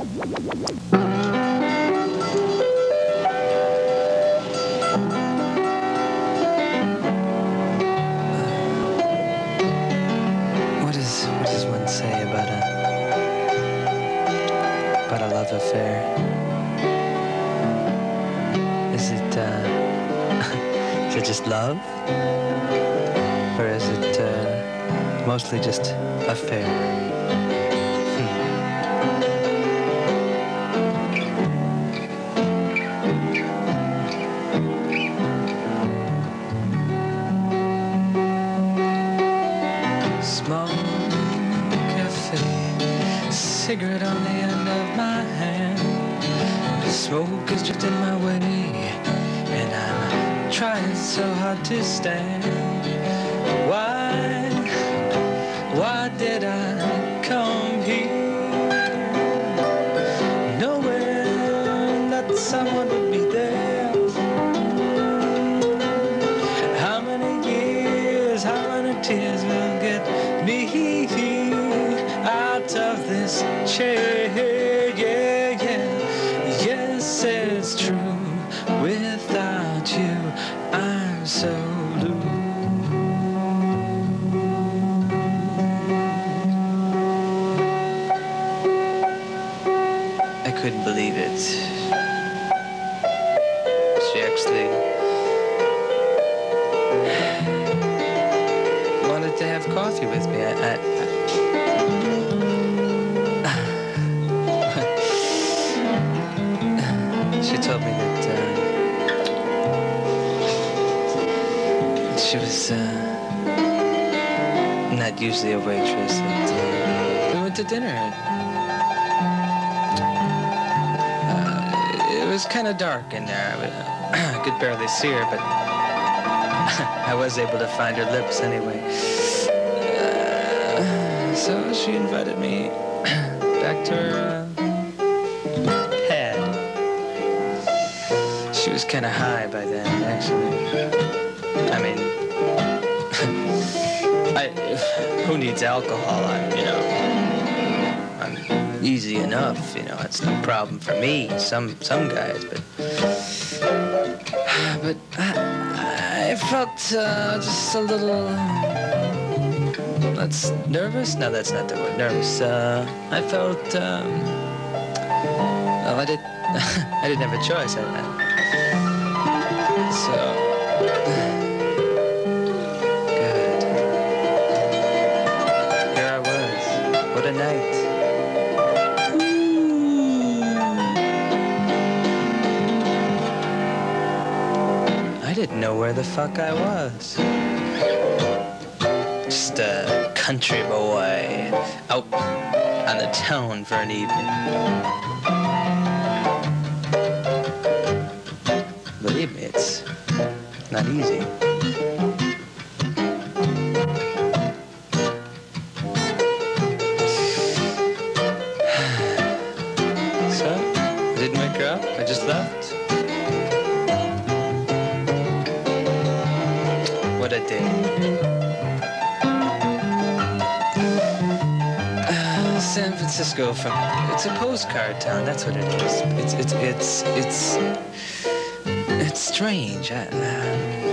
What does one say about a love affair? Is it is it just love, or is it mostly just affair? Small cafe, cigarette on the end of my hand. The smoke is just in my way, and I'm trying so hard to stand. Why did I come here, knowing that someone would be there? How many years, how many tears will get me out of this chair? Yeah, yeah. Yes, it's true. Without you, I'm so blue. I couldn't believe it. She actually wanted to have coffee with me. She told me that she was not usually a waitress. We went to dinner. It was kind of dark in there. I could barely see her, but I was able to find her lips anyway. So she invited me back to her pad. She was kind of high by then, actually. I mean, who needs alcohol? I'm easy enough, it's no problem for me. Some guys, but I felt just a little. That's nervous? No, that's not the word. Nervous. I felt. Well, I didn't have a choice. So. Good. Here I was. What a night. I didn't know where the fuck I was. Just a country boy out on the town for an evening. Believe me, it's not easy. So, I didn't wake her up. I just left. What a day. San Francisco, it's a postcard town. That's what it is. It's strange. I don't know.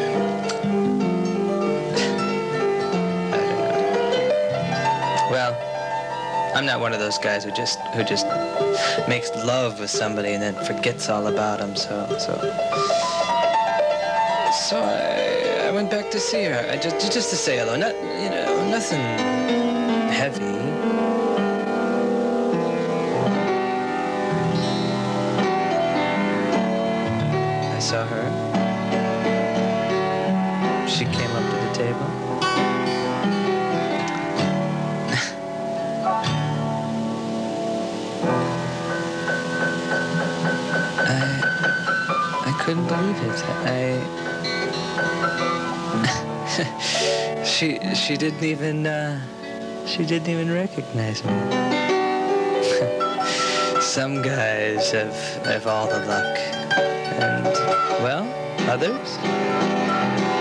Well, I'm not one of those guys who just makes love with somebody and then forgets all about them. So I went back to see her. Just to say hello. Nothing heavy. I saw her. She came up to the table. I couldn't believe it. She didn't even recognize me. Some guys have all the luck, and well, others